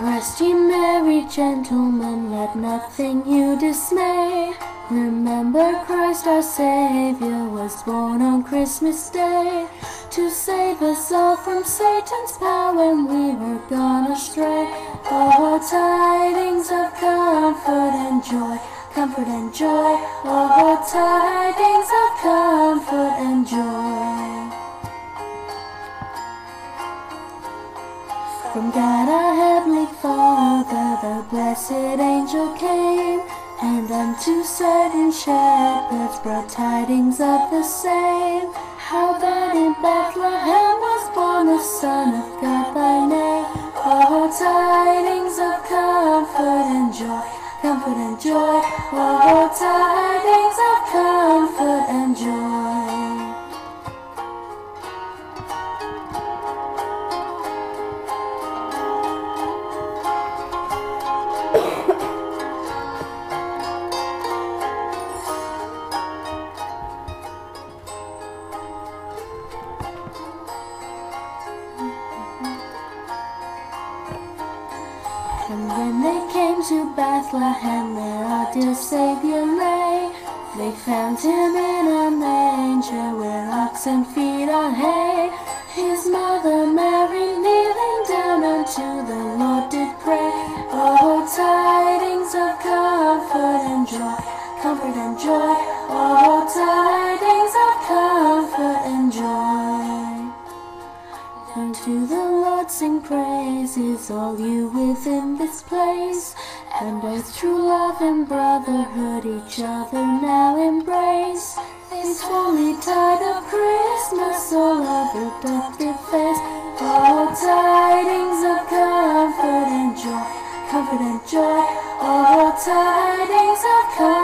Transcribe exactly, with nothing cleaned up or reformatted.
Rest ye merry gentlemen, let nothing you dismay. Remember Christ our Savior was born on Christmas Day, to save us all from Satan's power when we were gone astray. Oh, tidings of comfort and joy, comfort and joy. Oh, tidings of comfort and joy. From God our Heavenly Father, the blessed angel came, and unto certain shepherds brought tidings of the same, how that in Bethlehem was born the Son of God by name. Oh, tidings of comfort and joy, comfort and joy. Oh, tidings of comfort and joy. And when they came to Bethlehem, where our dear Savior lay, they found him in a manger where oxen feed on hay. His mother Mary kneeling down unto the Lord did pray. Oh, tidings of comfort and joy, comfort and joy. Oh, tidings of comfort and joy. And to the Lord sing praises, all you within this place, and both true love and brotherhood each other now embrace. This holy tide of Christmas all over doth efface. Oh, tidings of comfort and joy, comfort and joy. Oh, tidings of comfort